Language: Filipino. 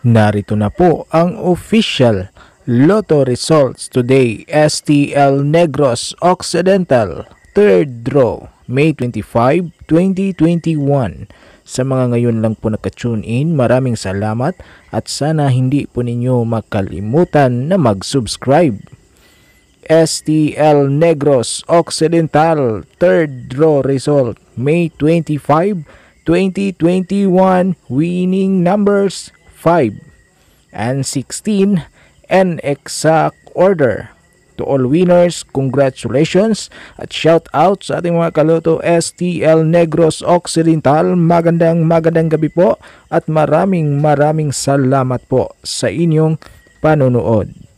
Narito na po ang official Lotto results today. Stl Negros Occidental, 3rd draw, May 25, 2021. Sa mga ngayon lang po nakatune in, maraming salamat at sana hindi po ninyo makalimutan na mag-subscribe. Stl Negros Occidental, 3rd draw result, May 25, 2021, winning numbers 5 and 16 and exact order. To all winners, congratulations at shout out sa ating mga kaloto Stl Negros Occidental. Magandang gabi po at maraming salamat po sa inyong panonood.